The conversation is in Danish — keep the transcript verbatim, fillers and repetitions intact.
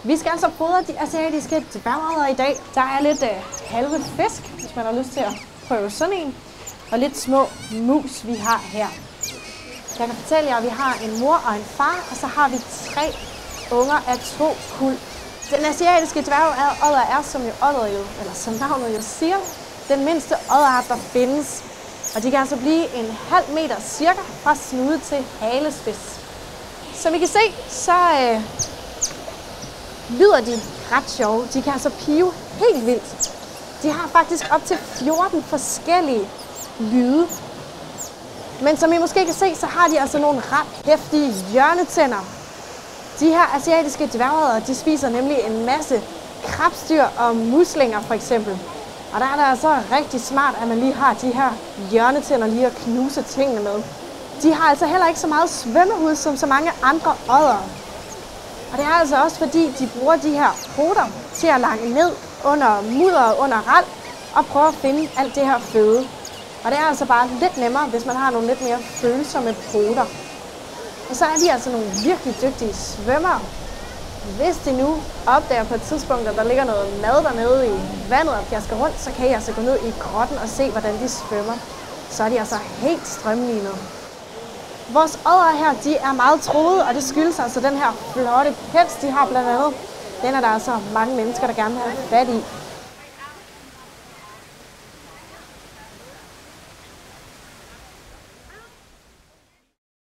Vi skal altså fodre de asiatiske dværgodder i dag. Der er lidt øh, halve fisk, hvis man har lyst til at prøve sådan en. Og lidt små mus, vi har her. Jeg kan fortælle jer, at vi har en mor og en far, og så har vi tre unger af to kuld. Den asiatiske dværgodder er, som jo odder jo, eller som navnet jo siger, den mindste odderart, der findes. Og de kan altså blive en halv meter cirka fra snude til halespids. Som I kan se, så øh, lyder de ret sjove. De kan altså pive helt vildt. De har faktisk op til fjorten forskellige lyde. Men som I måske kan se, så har de altså nogle ret heftige hjørnetænder. De her asiatiske dværgodder, de spiser nemlig en masse krabstyr og muslinger for eksempel. Og der er det altså rigtig smart, at man lige har de her hjørnetænder lige at knuse tingene med. De har altså heller ikke så meget svømmehud som så mange andre odder. Og det er altså også fordi, de bruger de her poter til at lange ned under mudder og under rald og prøve at finde alt det her føde. Og det er altså bare lidt nemmere, hvis man har nogle lidt mere følsomme poter. Og så er de altså nogle virkelig dygtige svømmere. Hvis de nu opdager på et tidspunkt, at der ligger noget mad dernede i vandet og pjasker rundt, så kan I altså gå ned i grotten og se, hvordan de svømmer. Så er de altså helt strømlignede. Vores odder her, de er meget troede, og det skyldes altså den her flotte pels, de har blandt andet. Den er der altså mange mennesker, der gerne vil have fat i.